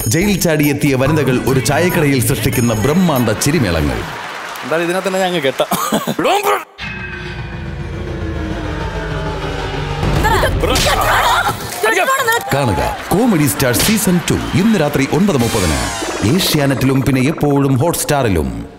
Jail ചാടിയെത്തിയ വനിതകൾ ഒരു ചായക്കടയിൽ സൃഷ്ടിക്കുന്ന ബ്രഹ്മാണ്ഡ ചിരിമേളങ്ങൾ. എന്തായാലും ഇതിനകത്ത് തന്നെ ഞങ്ങൾ കെട്ടാം. കാണുക കോമഡി സ്റ്റാർ സീസൺ 2 ഇന്ന് രാത്രി 9:30 ഏഷ്യാനെറ്റിലും പിന്നെ എപ്പോഴും ഹോട്ട്സ്റ്റാറിലും.